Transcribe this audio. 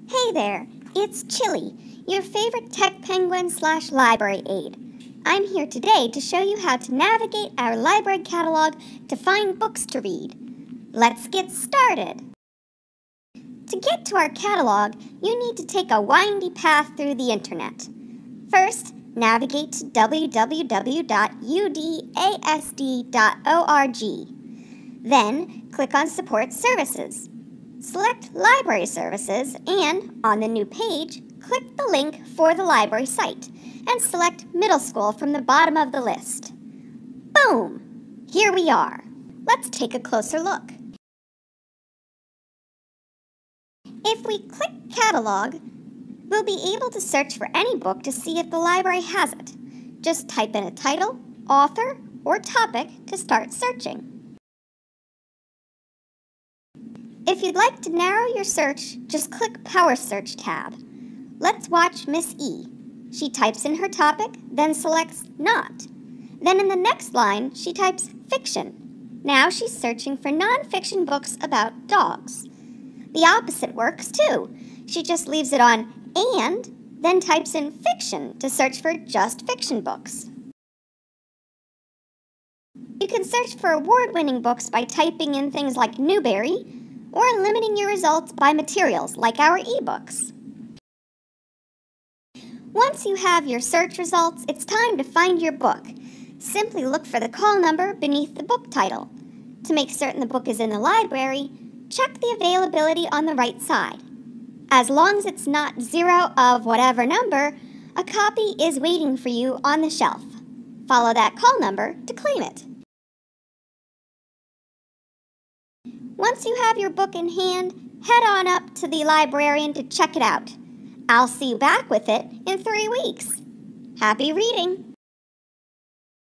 Hey there, it's Chili, your favorite tech penguin / library aide. I'm here today to show you how to navigate our library catalog to find books to read. Let's get started. To get to our catalog, you need to take a windy path through the internet. First, navigate to www.udasd.org. Then, click on Support Services. Select Library Services and, on the new page, click the link for the library site and select Middle School from the bottom of the list. Boom! Here we are. Let's take a closer look. If we click Catalog, we'll be able to search for any book to see if the library has it. Just type in a title, author, or topic to start searching. If you'd like to narrow your search, just click Power Search tab. Let's watch Miss E. She types in her topic, then selects Not. Then in the next line, she types Fiction. Now she's searching for non-fiction books about dogs. The opposite works too. She just leaves it on And, then types in Fiction to search for just fiction books. You can search for award-winning books by typing in things like Newbery, or limiting your results by materials like our ebooks. Once you have your search results, it's time to find your book. Simply look for the call number beneath the book title. To make certain the book is in the library, check the availability on the right side. As long as it's not 0 of whatever number, a copy is waiting for you on the shelf. Follow that call number to claim it. Once you have your book in hand, head on up to the librarian to check it out. I'll see you back with it in 3 weeks. Happy reading!